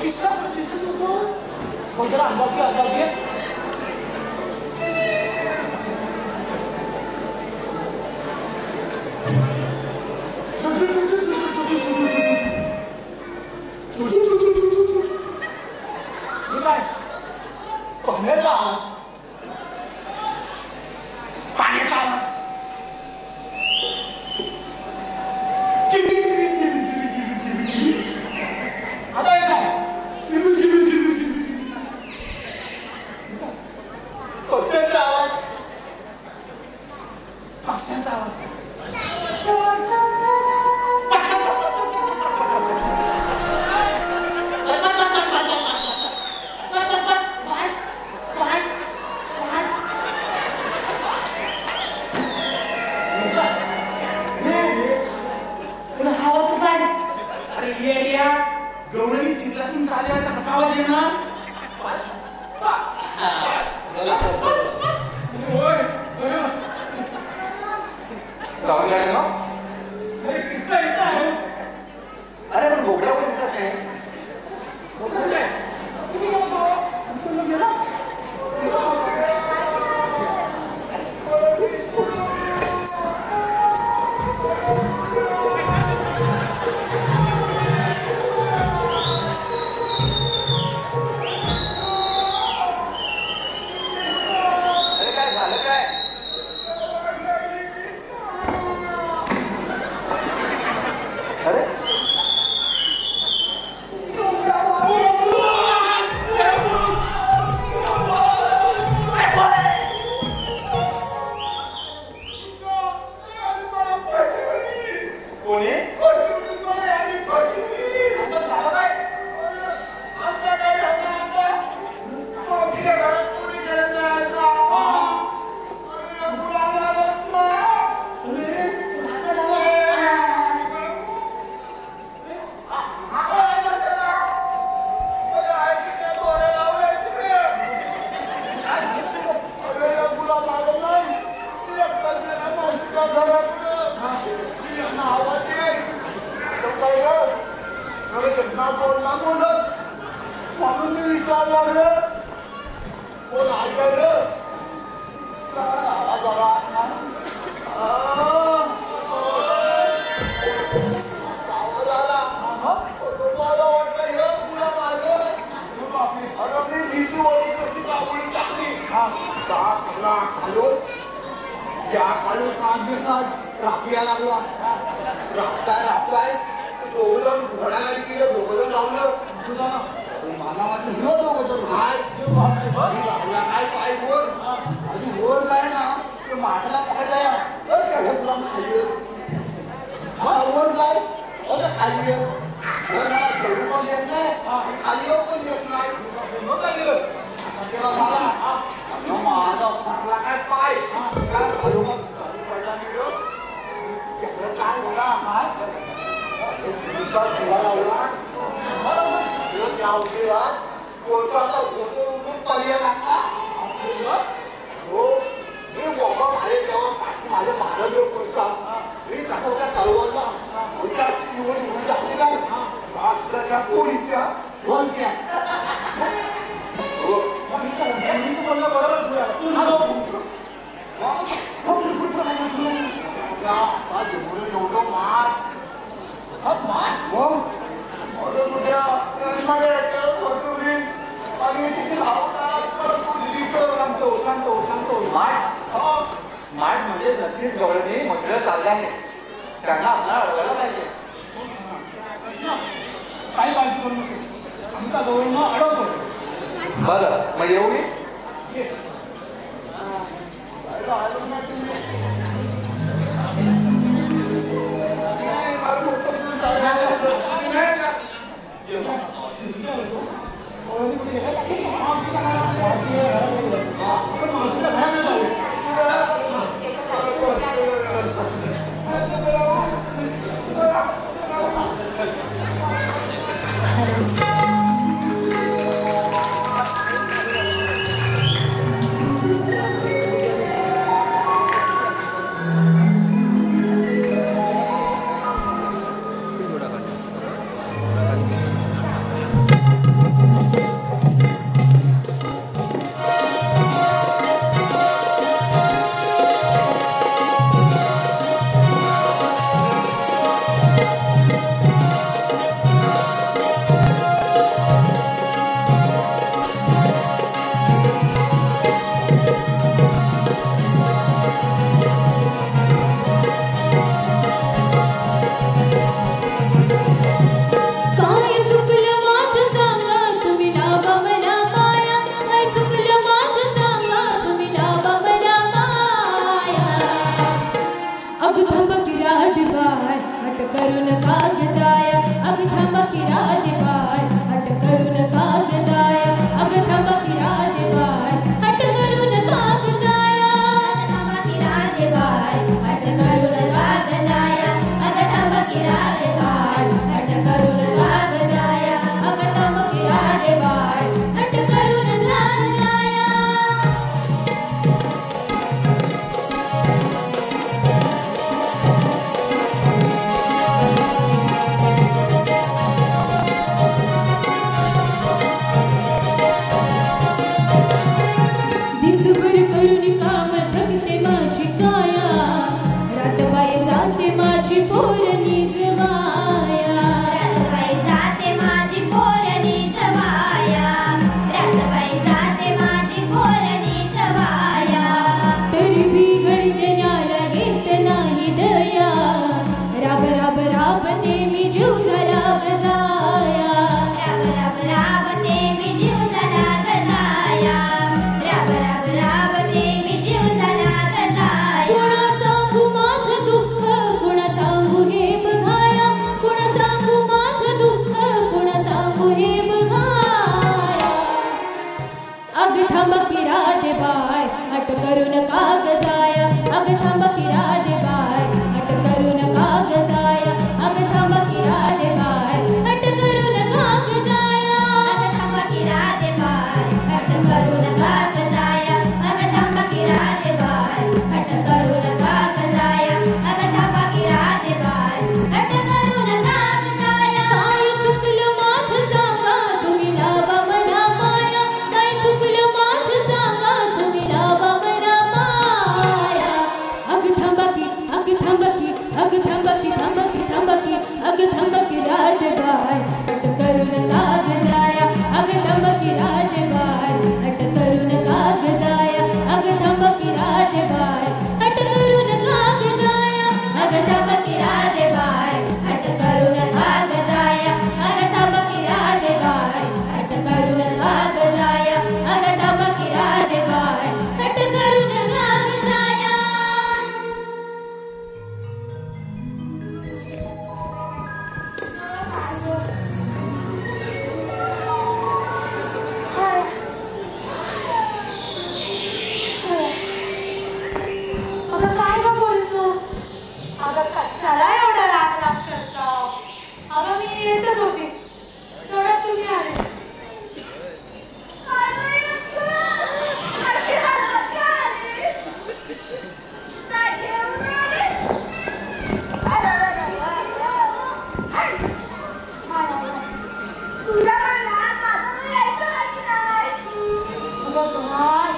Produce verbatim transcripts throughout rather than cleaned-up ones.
कृष्णा मला दिसत होतो. कोण जरा अंदाज घे अंदाज घे. काय पाण्याचा आवाज पाण्याचा आवाज आता येत आहे. पक्ष्यांचा आवाज पक्ष्यांचा आवाज गवळणी चिखलातून चालले आता कसा आवाज येणार. सावली आले ना. अरे कृष्णा येत आहे. अरे पण बोबडा पण दिसत नाही. तुम्ही काय म्हणतो गेला. अरे काय झालं काय. अरे कोणी स्वामींनी विचारला रे कोण आहे रे. आवाज आला आवाज आला मला वाटलं हे तुला माझं. अरे मी भीती वळी कशी काबुळी टाकली का सगळा खालो त्या खालो काच दिवसात राखीया लागला. राखताय राखताय दोघ जण घोडा गाडी केलं दोघ जण लावलं. मला वाटलं हे दोघ जण हाय मी लागला काय पाय वर आणि वर जाय ना ते माठाला पकडला या तर त्या तुला खाली येत वर जाय असं खाली येत वर मला चढू पण देत नाही आणि खाली येऊ पण देत नाही. तेव्हा झाला माझा सरला काय पाय काय खालू पडला मी काय झाला दिवा लावला त्या उद्योगात कोणता फोटो उठून पर्याय लागला. हो मी बोंबा मारे तेव्हा पाठी माझ्या महाराज कोणता मी कसा कसा तलवारला त्या निवड निवडून टाकली का असल्या त्या पोरीच्या भोंक्या बोलणं बरोबर एवढं मार मग अरे उद्या माझ्या होती आणि मी तिथे सांगतो सांगतो सांगतो. माठ माठ म्हणजे नक्कीच गवळणी मंदिरं चालले आहेत. त्यांना आपल्याला अडवायला पाहिजे. काही काळजी करू नको आम्ही का गवळीनं अडवतो. बरं मग येऊ मी. आपण मावशीच्या घराकडे जाऊया. करू नका ग जाया अग थांबा की राधे बाय हट करू नका ग जाया अग थांबा की राधे बाय हट करू नका ग जाया अग थांबा की राधे बाय हट करू नका ग जाया अग थांबा की राधे बाय हट करू नका ग जाया अग थांबा की राधे बाय हट करू नका ग जाया दिसभर करून काम थकते माझी काया रातबाई जाते माझी पोरणी जवाया रातबाई जाते माझी पोरणी जवाया रातबाई जाते माझी पोरणी जवाया तरी बिघडते न्याला घेत नाही दया राब राब राबते मी जीव झाला ग जाया राब राब राबते मी जीव झाला ग जाया राब राब राबते मी जीव झाला ग जाया कोणा सांगू माझं दुःख कोणा सांगू हे बघाया कोणा सांगू माझं दुःख कोणा सांगू हे बघाया अग थांबा की राधे बाय हट करू नका ग जाया अग थांबा की राधे बाय हट करू नका ग जाया अग थांबा की राधे बाय हट करू नका ग जाया अग थांबा की राधे बाय हट करू नका ग जाया अग थांबा की राधे बाय हट करू नका ग जाया अग थांबा की राधे बाय हट करू नका ग जाया काय चुकलं माझं सांगा तुम्ही लावा मला माया काय चुकलं माझं सांगा तुम्ही लावा मला माया अग थांबा की अग थांबा की अग थांबा की थांबा की थांबा की अग थांबा की राधे बाय हट करू नका ग जाया अग थांबा की राधे बाय हट करू नका ग जाया अग थांबा की राधे बाय हट करू नका ग जाया अग थांबा की राधे बाय हट करू नका ग जाया अग थांबा की राधे बाय हट करू नका ग जाया अग थांबा की राधे बाय हट करू नका ग जाया अगं काय गं बोलतो अगं कशाला एवढा राग लागतो अगं मी येतच होती तेवढ्यात तुम्ही आले अगं काय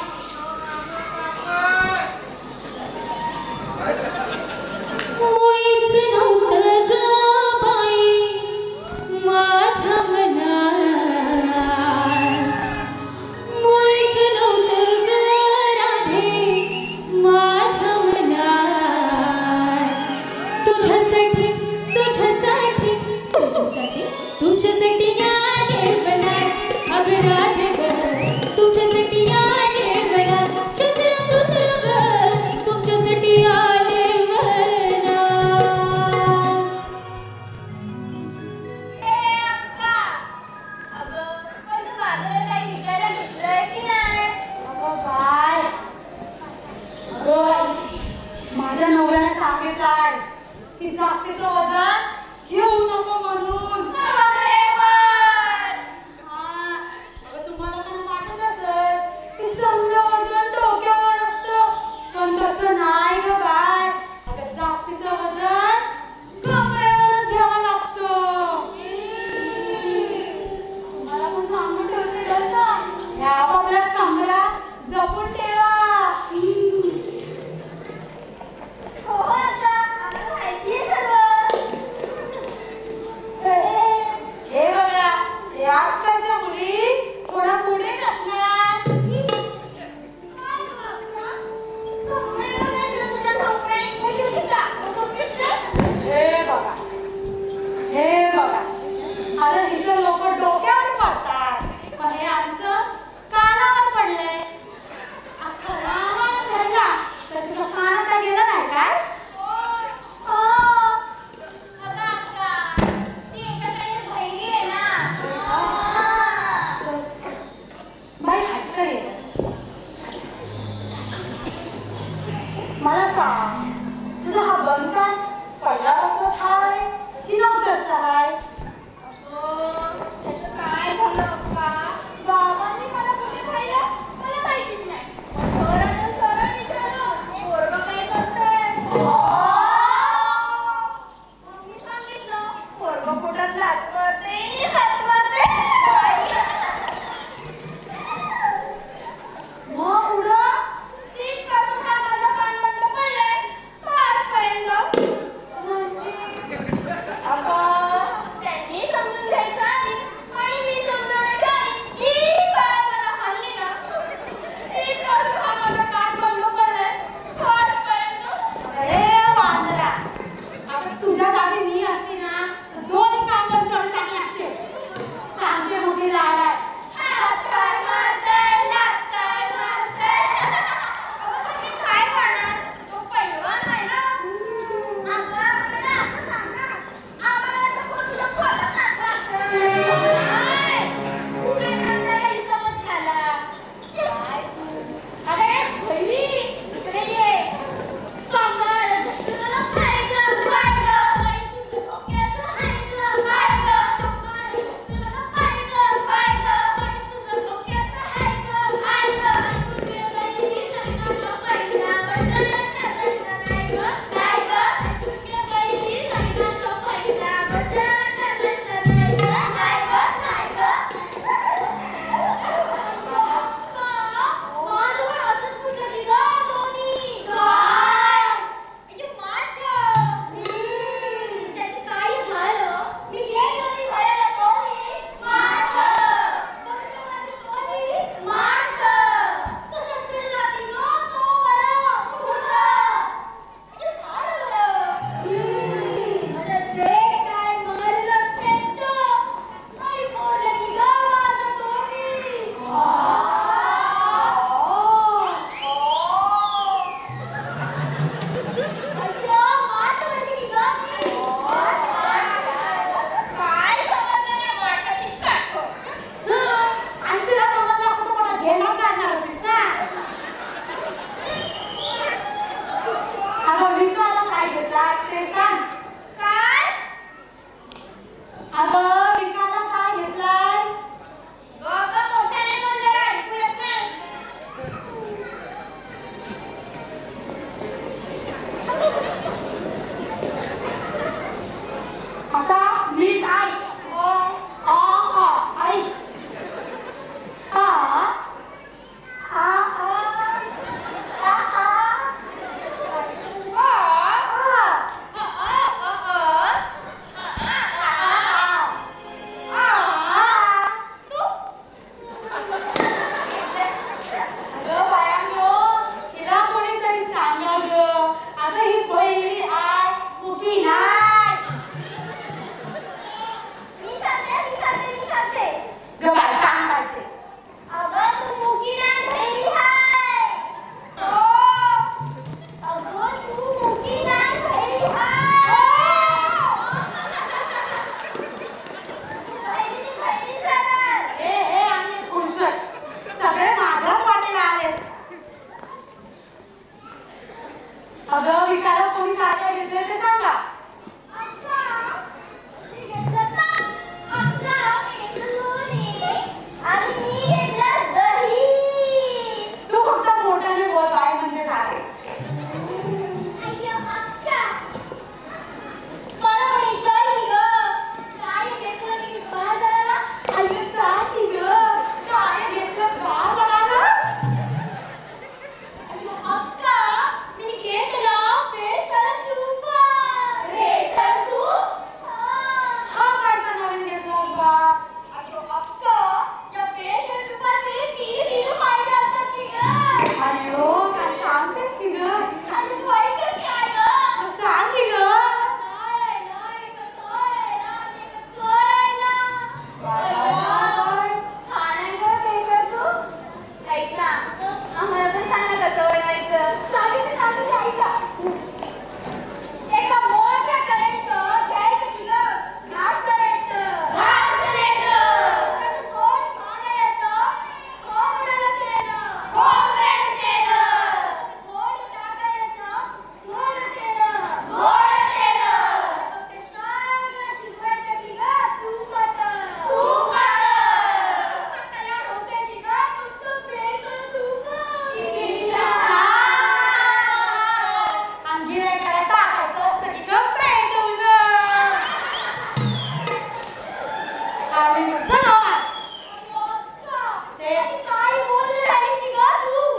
मुळीच नव्हतं ग बाई माझ्या मनात मुळीच नव्हतं ग राधे माझ्या मनात तुझ्यासाठी तुझ्यासाठी तुझ्यासाठी तुमच्यासाठी आले बनात अग राधे ग तुमच्यासाठी आले बनात चंद्र सुंदर ग तुमच्यासाठी आले माझ्या नवऱ्याने सांगितलंय की जास्तीचं वजन घेऊ नको म्हणून हा, अगं तुम्हाला पण वाटत असेल की समजा वजन डोक्यावर असतं पण तसं नाही ग बाय अगं जास्तीचं वजन कमरेवरच घ्यावं लागतं तुम्हाला पण सांगून ठेवते बरं का ह्या आपल्या कमरा जपून ठेवा हो आता आम्हाला माहिती आहे सर्व तुझा हा बंधन पहिल्यापासून हाय की नंतरचा हाय? त्याचं काय झालं अप्पा? बाबांनी मला कुठे पाहिलं मला माहितीच नाही. सरळ सरळ विचारलं, पोरगं काय करतंय? मग मी सांगितलं, पोरगं पोटात लाथ मारते आणि हात मारते. मग पुढं तिथपासून हा माझा कान बंद पडलाय आजपर्यंत. म्हणजे अगं, त्यांनी समजून घ्यायच्या आधी आणि मी समजवण्याच्या आधी जी काय मला हल्ली ना, तिथपासून हा माझा कान बंद पडलाय आजपर्यंत. अरे वांदरा, आता तुझ्या जागी मी असते ना तर दोन्ही काम बंद करून टाकले असते. सांगते मोठी लाड आहे. हात काय मारताय, लाथ काय मारताय. अगं, पण मी काय करणार? तो पैलवान आहे ना. अगं, मला असं सांग ना, आम्हाला वाटतं कोण तुला पोटात हात मारतंय. नाही, पुढे नंतर काही समज झाला. काय तू? अरे बहिणी, इकडे ये. सांभाळ, घसरलं काय गं? काय गं? बाई, तुझं डोक्याचं आहे गं? काय गं? सांभाळ, घसरलं काय गं? काय गं? बाई, तुझं डोक्याचं आहे गं? काय गं? तुझ्या बाई, लग्नाच्या पहिल्यावर लग्न करायचं नाही गं? काय गं? तुझ्या बाई, लग्नाच्या पहिल्यावर लग्न करायचं नाही गं? काय गं? काय गं? माझं पण असंच कुठलं की गं दोन्ही. काय? अय्यो, मार गं. त्याचं काय झालं? मी गेली होती भरायला कोणी? मार गं. भरलं माझं कोणी? मार गं. तसं चिडला की गं तो बरं. कुठं? अय्यो, झालं बरं. मला जे काय मारलं तेवढं. आणि बोललं की गं माझं कोणी? अय्यो, मारलं म्हणजे की गं मी? काय समजलं नाही मारण्याची काठं. आणि तुला समजलं असतं तर मला घेणार काढणार होतीस ना. अगं विकायला काय घेतलास ते सांग. काय? अगं विकायला काय घेतलास? अगं, मोठ्याने बोल जरा, ऐकू येत नाही. आता नीट ऐक. हो. आ आ ऐक. आ आ आ आ आ अ, आ अ, अ, अ, अ, अ, अ, अ. एकमेकाला टाकायचं असतं की गं पेटवून. आणि म्हणतो ना ते काय बोलून राहिलीस ग तू?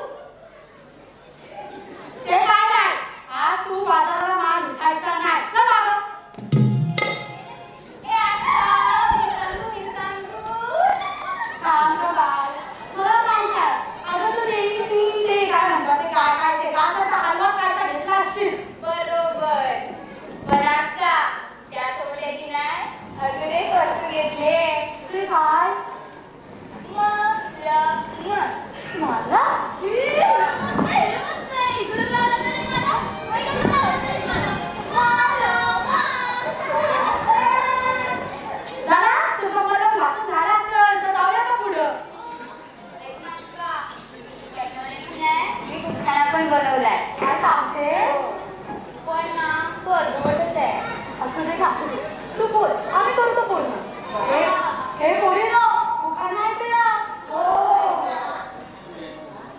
ते काय नाही, आज तू बाजाराला माल विकायचा नाही ना बाबा. ए आता मी सांगू मी सांगू सांग गं बाळ, मला माहित आहे. अगं तू नेहमी ते काय म्हणतात ते काय काय ते गाजराचा हलवा काय काय घेतला असशील. बरोबर. पण आता त्यासोबत याची नाही अजून एक वस्तू घेतली. ते काय मग मला दादा तुझं मला भाषण झालं असेल तर जाऊया का पुढं. मी खाना पण बनवलाय. काय सांगते पण ना तो अर्धवटच आहे. असू दे का असू दे, तू बोल आम्ही करू तो बोल. हे हे पोरी ना उखाणा आहे तुला.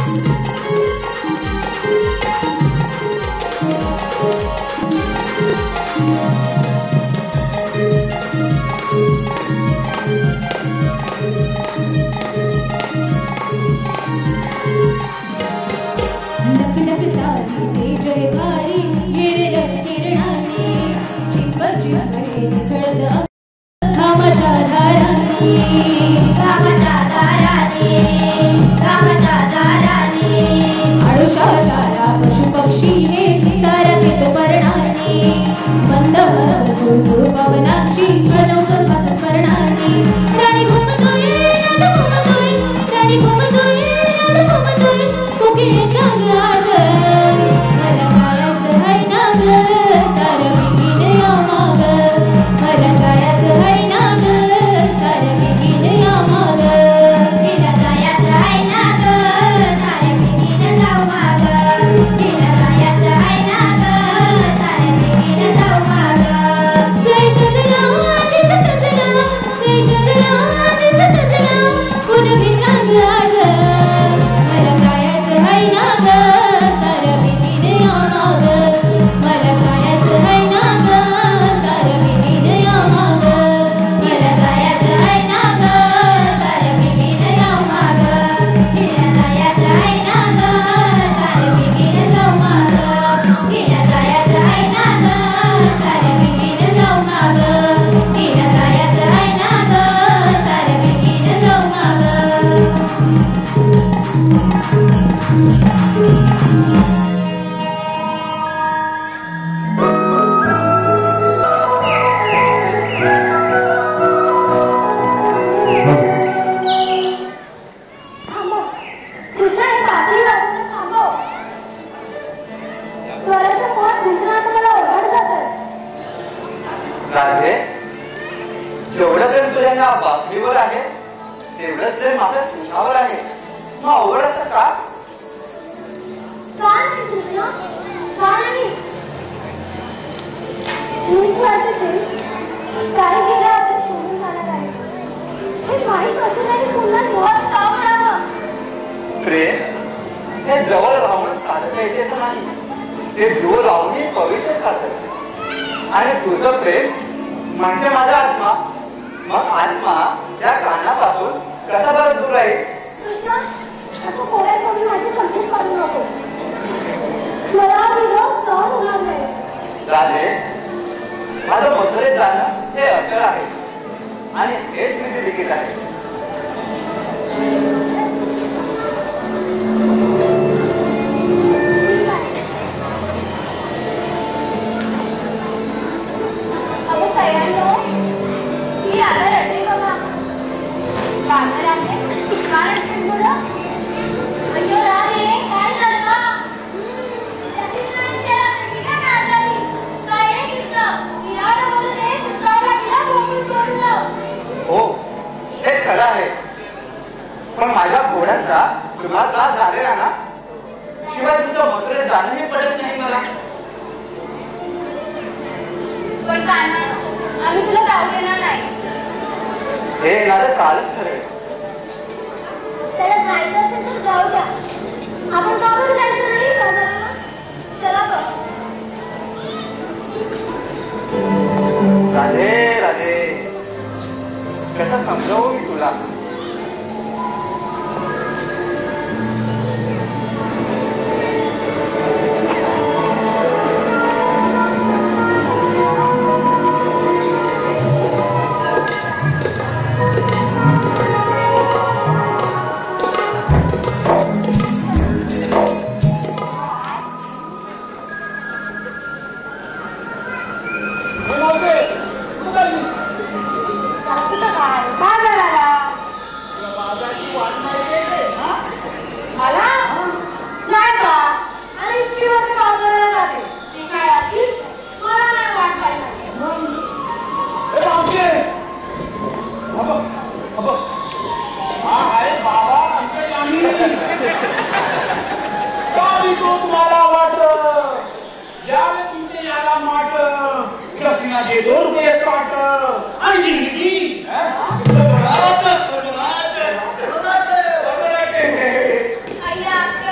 आईला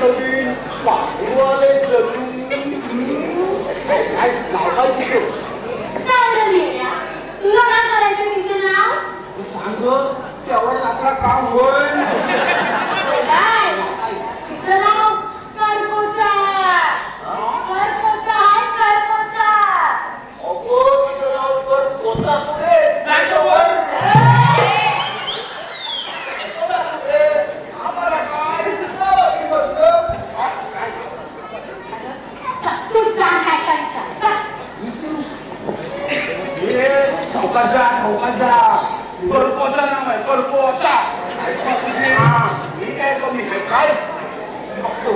नवीन पाहुवाले जणू काय नाव काय तुझं? काय रे मेल्या, तुला काय करायचं तिचं नाव? सांग तेवढं आपला काम होईल. काय तिचं नाव करपोचा. करपोचा आहे करपोचा. अगो तिचं नाव कर कोता पुढे नाही तर वर कोता पुढे आम्हाला काय नावाची म्हटलं तू जाण काय का विचार. हे चौकाचा चौकाचा करपोचा नाव आहे करपोचा. मी काय कमी आहे काय बघतो.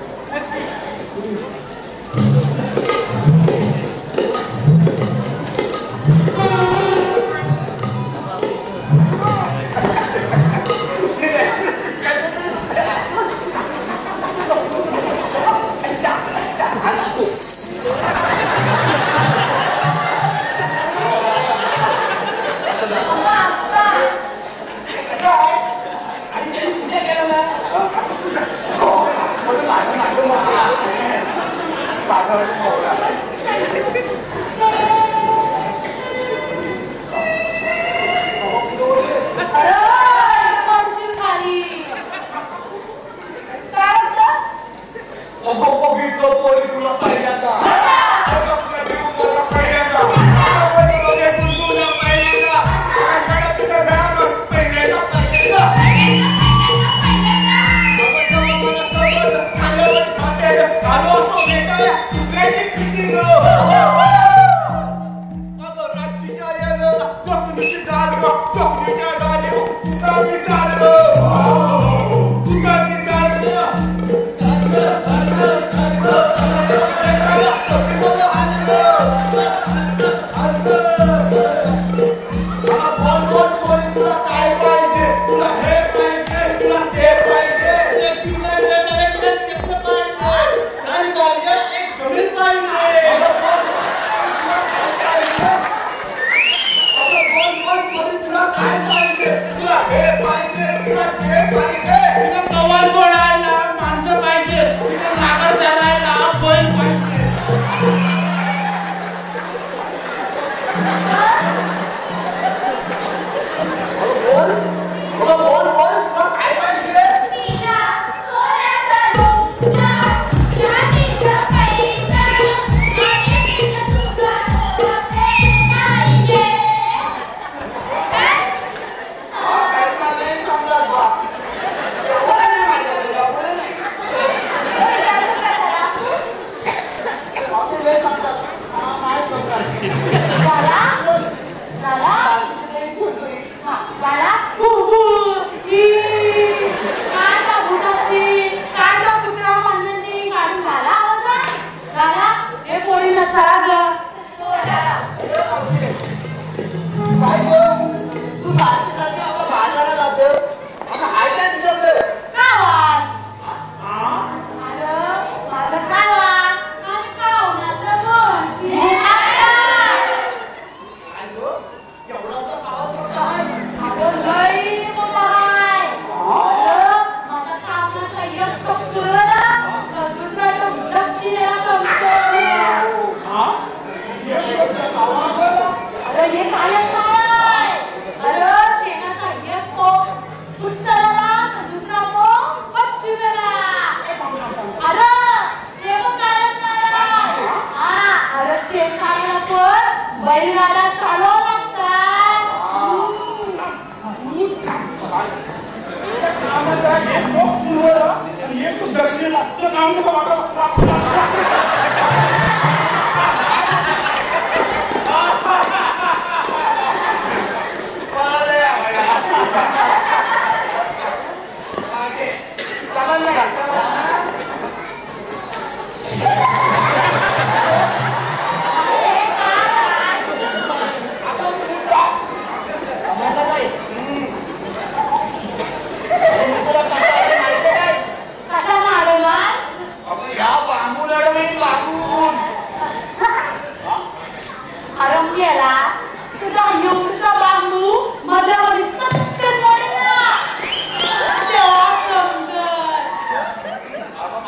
तुझा एवढा बांबू मध्यावर पटकन मोडेल ना. तेव्हा समजेल.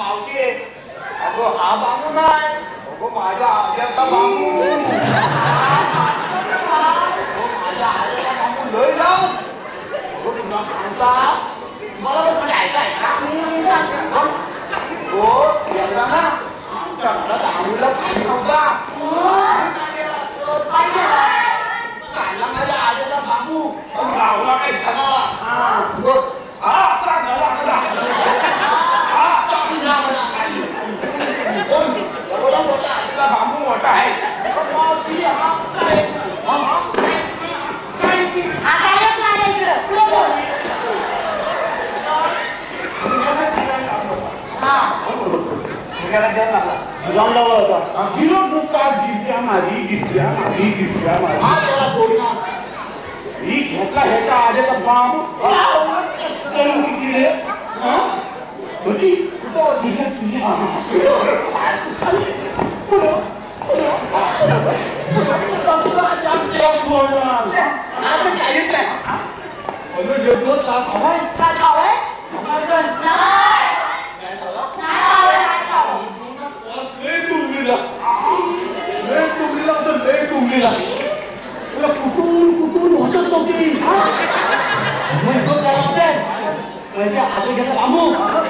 माझ्या आज्याचा बांबू माझ्या आज्याचा बांबू लय लाव तुला सांगता मला बस म्हणजे ऐकाय हो एकदा ना आमच्या घरात आंघोळीला पाणी नव्हता काढला माझ्या आज्याचा बांबू गावला काही ठणाला हा असा गला गला हा असा पिला मला खाली एवढा मोठा आजीचा बांबू मोठा आहे मावशी हा काय काय सगळ्याला गिराम लागला गिराम लावला होता गिरट नुसता गिरट्या मारी गिरट्या मारी गिरट्या मारी हा त्याला सोडला ही घेतला ह्याच्या आज्याचा बांबू किडे होती कुठं सिंह सिंह कुठून कुठून होतच नव्हती आधी घेतला बांबू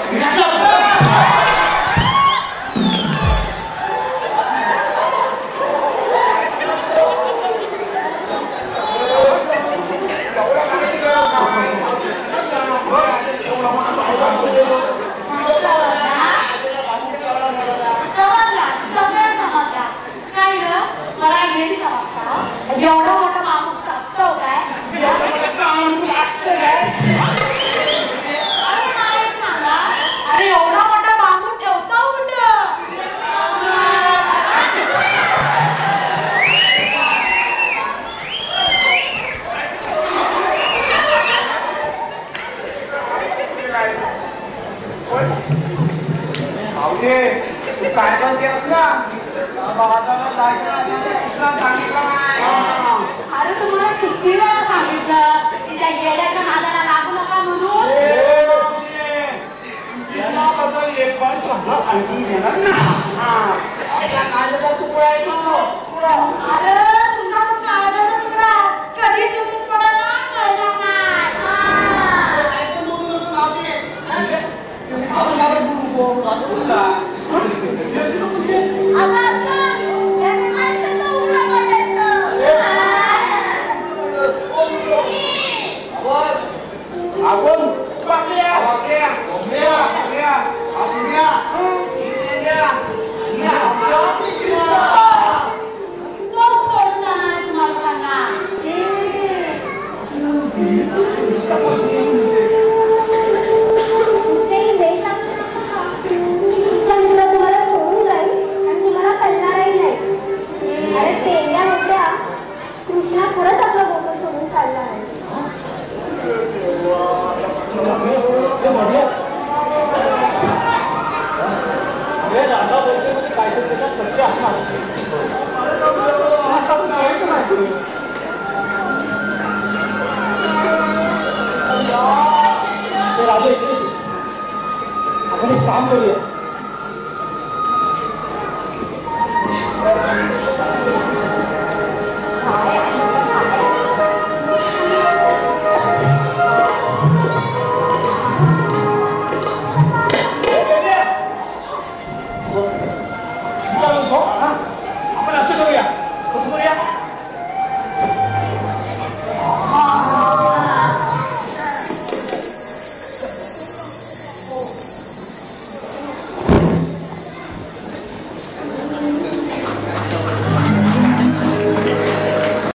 एवढा मोठा बांबू असतो काय अरे एवढा मोठा बांबू ठेवतो कुठं काय पण केलंस ना बाबांना जायचं ना कृष्णा सांगितलं नाही अरे तुम्हाला किती वेळा सांगितलं की त्या येड्याच्या नादाला लागू नका म्हणून कृष्णाबद्दल एक पण शब्द ऐकून घेणार ना आपल्या कांद्याचा तुकडा आहे तो अरे तुमचा तो काढायचा तुकडा कधी तुम्ही पडायला कळला नाही ऐकून बोलू नको मागे आपण काय बोलू बोलू का आपण बाकल्या बाकल्या बाकल्या बाकल्या असू द्या तोच सोडून जाणार आहे तुम्हाला सांगा तुमचा मित्र तुम्हाला सोडून जाईल आणि तुम्हाला कळणारही नाही अरे पेल्या होत्या कृष्णा खरंच आपलं गोकुळ सोडून चालला आहे राधा बोलते म्हणजे काहीतरी त्याच्यात सत्य असणार राधा इकडे आपण एक काम करूया